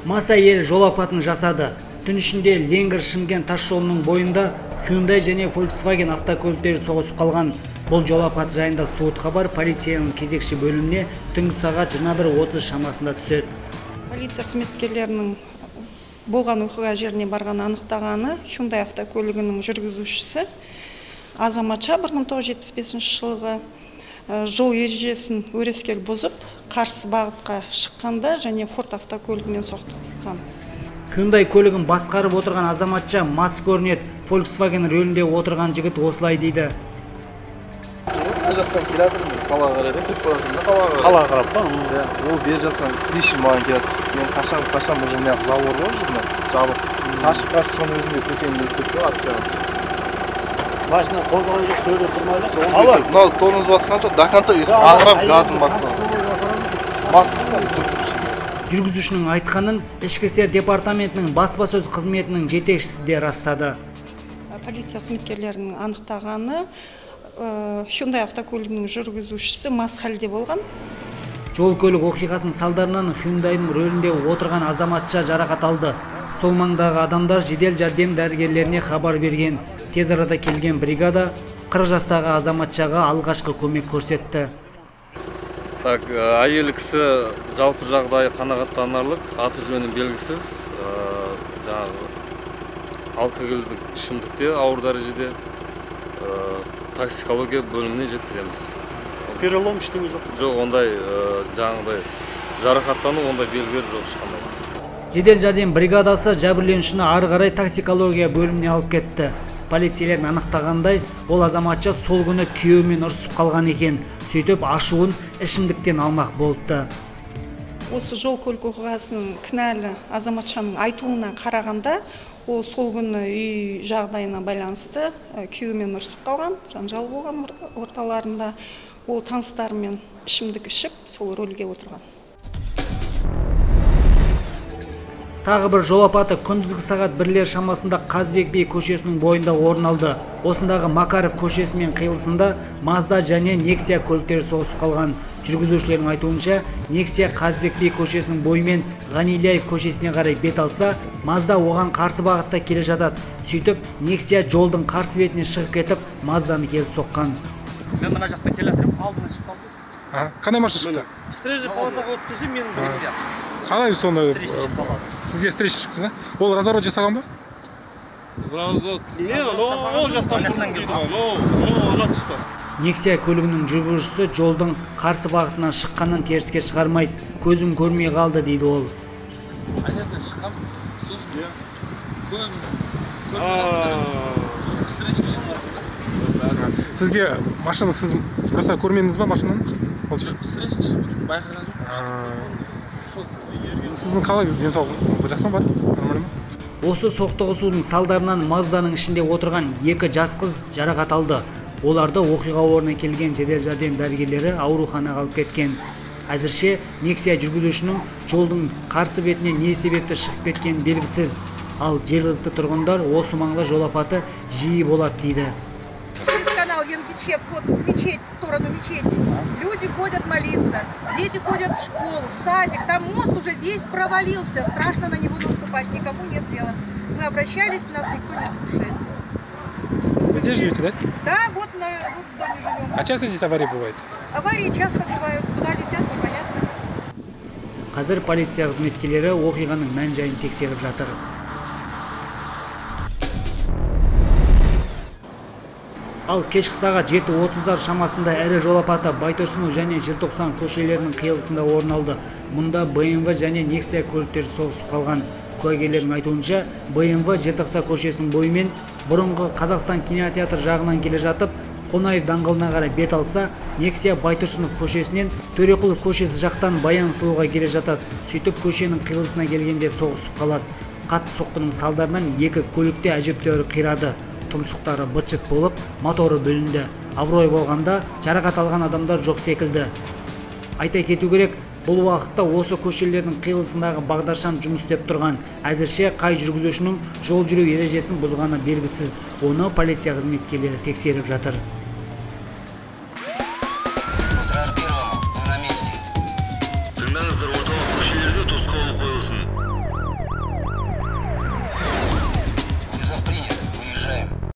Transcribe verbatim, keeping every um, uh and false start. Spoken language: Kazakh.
Мас әйел жол апатын жасады. Түн ішінде Ленгер-Шымкент тас жолының бойында Hyundai және Volkswagen автокөліктері соғысып қалған. Бұл жол апаты жайында суыт хабар полицияның кезекші бөліміне түнгі сағат жиырма бір отыз шамасында түседі. Полиция қызметкерлерінің болған оқиға жеріне барған анықтағаны Hyundai автокөлігінің жүргізушісі азаматша бір мың тоғыз жүз жетпіс бесінші жылғы жол ережесін өрескел бұзып, қарсы бағытқа шыққанда және Ford автокөлігімен соқтығысқан. Hyundai көлігін басқарып отырған азаматша мас көрінеді. Volkswagen рөлінде отырған жігіт осылай дейді. Жақтан келатырмын, қалаға қарай, кетіп баратырмын, қалаға қарай. Қалаға қарап па? Ол бер жақтан встреча маған келеді. Мен қашан қашан уже мына завод бар жүрмін, жабық. Қашып қашып соның өзінде көтеніп кетті ат жағын. Машина қозғалған жоқ, сөйлеп тұрмайды. Алло, мынау тонус басқан жоқ, до конца өсіп аңырап газын басқан. Басқан Жүргізушінің айтқанын ішкі істер департаментінің баспасөз қызметінің жетекшісі де растады. Полиция қызметкерлерінің анықтағаны Hyundai автокөлігінің жүргізушісі мас халде болған. Жол көлік оқиғасының салдарынан Hyundai'ның рөлінде отырған азаматша жарақат алды. Сол маңдағы адамдар жедел жәрдем дәрігерлеріне хабар берген. Тез арада келген бригада қырық жастағы азаматшаға алғашқы көмек көрсетті. Так, әйел кісі жалпы жағдайы қанағаттанарлық, аты жөні белгісіз, жаңағы алкогольдік ішімдікте ауыр дәрежеде токсикология бөліміне жеткіземіз. Перелом ештеңе жоқ. Жоқ, ондай жаңағыдай жарақаттану, ондай белгілер жоқ ешқандай. Жедел жәрдем бригадасы жәбірленушіні ары қарай токсикология бөліміне алып кетті. Полицейлер анықтағандай, ол азаматша сол күні күйеуімен ұрсып қалған екен. Сөйтіп ашуын ішімдіктен алмақ болыпты. Осы жол көлік оқиғасының кінәлі азаматшаның айтуына қарағанда, ол сол күні үй жағдайына байланысты күйеуімен ұрсып қалған, жанжал болған орталарында. Ол таныстарымен ішімдік ішіп, сол рөлге отырған. Тағы бір жол апаты күндізгі сағат бірлер шамасында Қазбек би көшесінің бойында орын алды. Осындағы Макаров көшесімен қиылысында Mazda және Nexia көліктері соғысып қалған. Жүргізушілердің айтуынша, Nexia Қазбек би көшесінің бойымен Ғанилаев көшесіне қарай бет алса, Mazda оған қарсы бағытта келе жатады. Сөйтіп, Nexia жолдың қарсы бетіне шығып кетіп, Mazdаны келіп соққан. Мен мына жақта келе жатырмын, алдына шығып қалдым. Қандай машина шықты? Встреча полосаға өткізіп, менің Nexia. Қалай соны сізге встреча шықты? Ол разворот жасаған ба? Разворот. Не, ол жақтан дейді ғой. Ол алат шықты. Nexia көлігінің жүргізушісі жолдың қарсы бағытынан шыққанын теріске шығармайды. Көзім көрмей қалды дейді ол. Айнерден шыққам, сосын көзім Сізге машина сіз просто көрмедіңіз ба машинаны? встреча шығып байқаған жоқ. Сіздің қалай денсаулық жақсы бар? Нормально ма? Осы соқтығысудың салдарынан Mazdaның ішінде отырған екі жас қыз жарақат алды. Оларды оқиға орнына келген жедел жәрдем дәрігерлері ауруханаға алып кеткен. Әзірше Nexia жүргізушінің жолдың қарсы бетіне не себепті шығып кеткені белгісіз. Ал жергілікті тұрғындар осы маңда жол апаты жиі болады дейді. Через канал Янгиче, вход в мечеть, в сторону мечети. Люди ходят молиться, дети ходят в школу, в садик. Там мост уже весь провалился, страшно на него наступать, никому нет дела. Мы обращались, нас никто не слушает. Вы здесь живете, да? Да, вот, на, вот в доме живем. А часто здесь аварии бывает? Аварии часто бывают, куда летят, непонятно. Қазір полиция қызметкерлері оқиғаның мән-жайын тексеріп жатыр. Ал кешкі сағат жеті отыздар шамасында ірі жол апаты Байтұрсынов және Желтоқсан көшелерінің қиылысында орын алды. Мұнда бэ эм вэ және Nexia көліктері соғысып қалған. Куәгерлердің айтуынша, бэ эм вэ Желтоқсан көшесінің бойымен бұрынғы Қазақстан кинотеатр жағынан келе жатып, Қонаев даңғылына қарай бет алса, Nexia Байтұрсынов көшесінен Төреқұлов көшесі жақтан Баян Сұлуға келе жатады. Сөйтіп көшенің қиылысына келгенде соғысып қалады. Қатты соққының салдарынан екі көлікте әжептәуір қирады. Тұмсықтары быт-шыт болып, моторы бүлінді. Абырой болғанда жарақат алған адамдар жоқ секілді. Айта кету керек, бұл уақытта осы көшелердің қиылысындағы бағдаршам жұмыс істеп тұрған. Әзірше қай жүргізушінің жол жүру ережесін бұзғаны белгісіз. Оны полиция қызметкерлері тексеріп жатыр.